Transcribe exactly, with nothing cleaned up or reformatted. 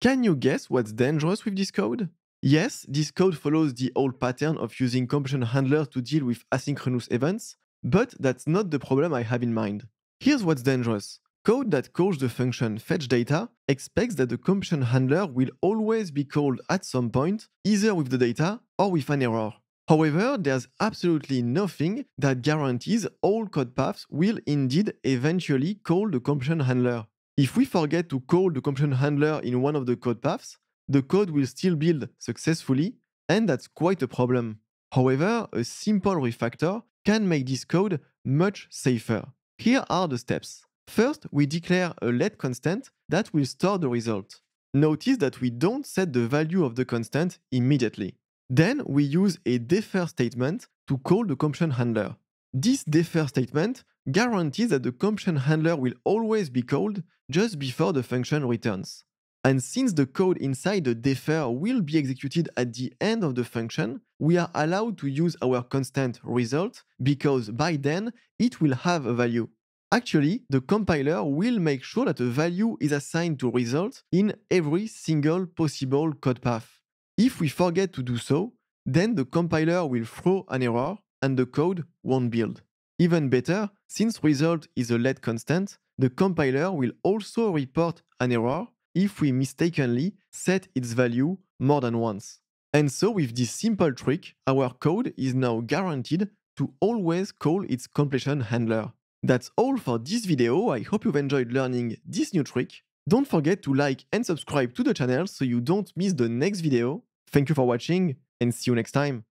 Can you guess what's dangerous with this code? Yes, this code follows the old pattern of using completion handlers to deal with asynchronous events, but that's not the problem I have in mind. Here's what's dangerous. Code that calls the function fetchData expects that the completion handler will always be called at some point, either with the data or with an error. However, there's absolutely nothing that guarantees all code paths will indeed eventually call the completion handler. If we forget to call the completion handler in one of the code paths, the code will still build successfully, and that's quite a problem. However, a simple refactor can make this code much safer. Here are the steps. First, we declare a let constant that will store the result. Notice that we don't set the value of the constant immediately. Then we use a defer statement to call the completion handler. This defer statement guarantees that the completion handler will always be called just before the function returns. And since the code inside the defer will be executed at the end of the function, we are allowed to use our constant result because by then it will have a value. Actually, the compiler will make sure that a value is assigned to result in every single possible code path. If we forget to do so, then the compiler will throw an error and the code won't build. Even better, since result is a let constant, the compiler will also report an error if we mistakenly set its value more than once. And so with this simple trick, our code is now guaranteed to always call its completion handler. That's all for this video. I hope you've enjoyed learning this new trick. Don't forget to like and subscribe to the channel so you don't miss the next video. Thank you for watching and see you next time.